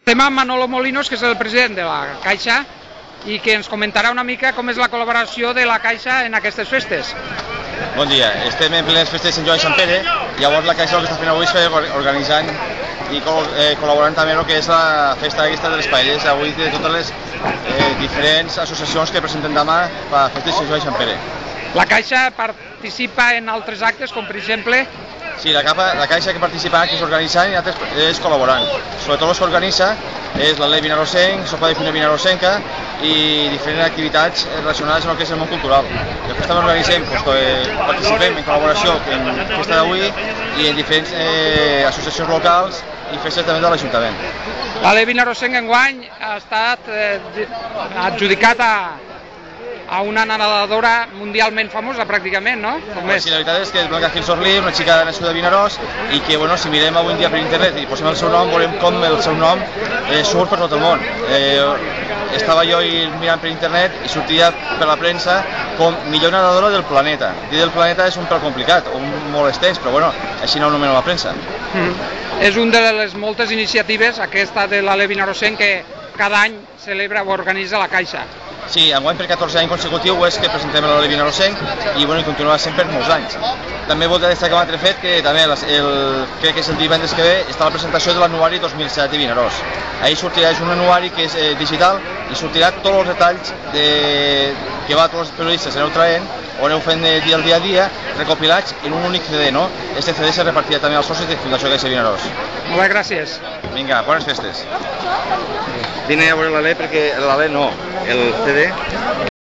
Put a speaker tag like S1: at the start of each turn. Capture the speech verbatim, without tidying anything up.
S1: Estem amb Manolo Molinos, que és el president de la Caixa, i que ens comentarà una mica com és la col·laboració de la Caixa en aquestes festes.
S2: Bon dia, estem en plenes festes de Sant Joan i Sant Pere, llavors la Caixa el que està fent avui és organitzant i col·laborant també en el que és la festa aquesta de les paelles, avui de totes les eh, diferents associacions que presenten demà per la festa de Sant Joan i Sant Pere.
S1: La Caixa participa en altres actes, com per exemple...
S2: Sí, la, capa, la Caixa que participa, que és organitzant i altres és col·laborant. Sobretot els que organitza és l'Alè Vinarosenc, Sopa de Fina Vinarosenca i diferents activitats relacionades amb el que és el món cultural. Després també organitzem, doncs, que participem en col·laboració en festa d'avui i en diferents eh, associacions locals i festes també de l'Ajuntament.
S1: L'Alè Vinarosenc enguany ha estat eh, adjudicat a... a una nedadora mundialment famosa, pràcticament, no?
S2: Pues sí, la veritat és que és Blanca Gil Sorlí, una xica nascuda de Vinaròs, i que, bueno, si mirem avui en dia per internet i posem el seu nom, veurem com el seu nom eh, surt per tot el món. Eh, estava jo mirant per internet i sortia per la premsa com millor nedadora del planeta. Dir del planeta és un pèl complicat, un molt extens, però bueno, així no ho nomena la premsa.
S1: Mm. És una de les moltes iniciatives, aquesta de l'Alè Vinarosenc, que cada any celebra o organitza la Caixa.
S2: Sí, enguany per catorze anys consecutiu és que presentem l'Alè Vinarosenc i, bueno, i continua sent per molts anys. També voldria destacar un altre fet, que també el, crec que és el divendres que ve, està la presentació de l'anuari dos mil set de Vinaròs. Ahir sortirà, és un anuari que és eh, digital i sortirà tots els detalls de, que va a tots els periodistes aneu traient o aneu fent de dia al dia a dia, recopilats en un únic C D, no? Este C D se repartirà també als socis de Fundació Caixa Vinaròs.
S1: Molt bé, gràcies.
S2: Vinga, bones festes. Vine a veure l'Alè perquè l'Alè no, el C D